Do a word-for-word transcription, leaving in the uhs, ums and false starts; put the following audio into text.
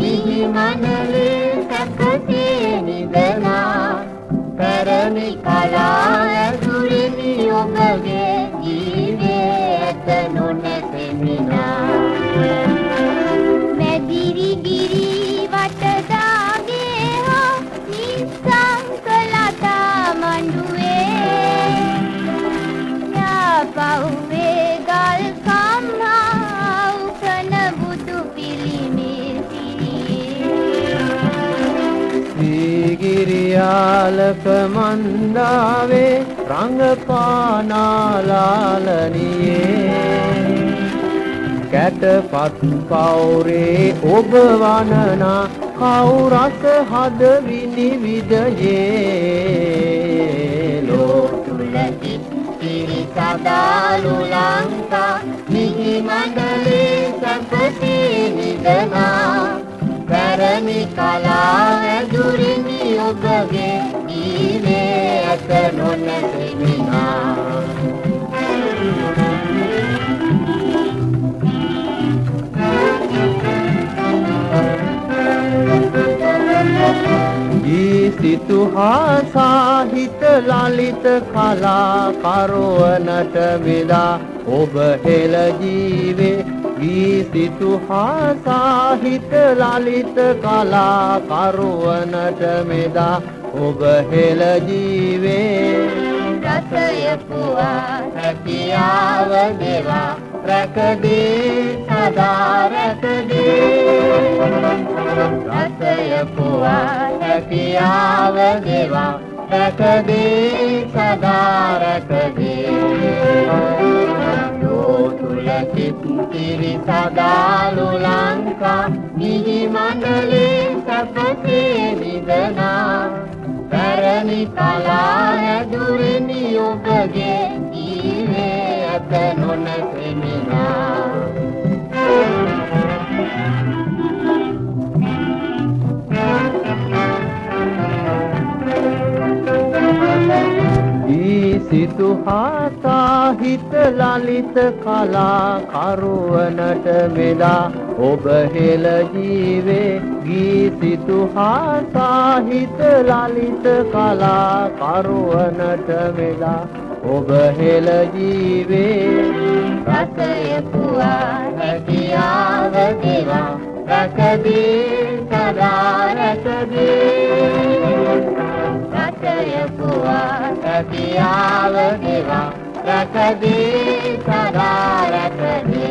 මිහි මනලේ සැපසේ නිදනා පැරණි කලා ඇසුරිනි ඔබගේ ජීවේ ඇත නොනැසෙමිනා මැදිරි ගිරි වටදාගේ හෝ නිස්සංක ලතා මඬුවේ යාපව්වේ ගල් කම්හා උකන බුදු පිළිමේ ගිරියාලක මන්දාවේ රංගපානාලාලනියේ කැටපත් පවුරේ ඔබ වනනා කවුරස හද විනිවිදයේ ලෝතුලති සිරි සදාලු ලංකා මිහි මණ්ඩලේ සැපසේ නිදනා පැරණි කලා ඇදුරිනි ඔබගේ ජීවේ ඇත නොනැසෙමිනා සිතු හා සාහිත ලලිත කලා කරවනට වෙලා ඔබ හෙළ ජීවේ ගී සිතු හා සාහිත ලලිත කලා කරවනට මෙදා ඔබ හෙළ ජීවේ රසය පුවා හැකියාව දෙවා රැකදී සදා රැකදී රසය පුවා හැකියාව දෙවා රැකදී සදා රැකදී ලෝතුලකිත් සිරි සදාලු ලංකා මිහි මණ්ඩලේ සැපසේ නිදනා පැරණි කලා ඇදුරිනි ඔබගේ ජීවේ ඇත නොනැසෙමිනා සිතු හා සාහිත ලලිත කලා කරවනට වෙලා ඔබ හෙළ ජීවේ ගී සිතු හා සාහිත ලලිත කලා කරවනට වෙලා ඔබ හෙළ ජීවේ රසය පුවා හැකියාව දෙවා රැකදී සදා රැකදී රසය පුවා හැකියාව දෙවා රැකදී සදා රැකදී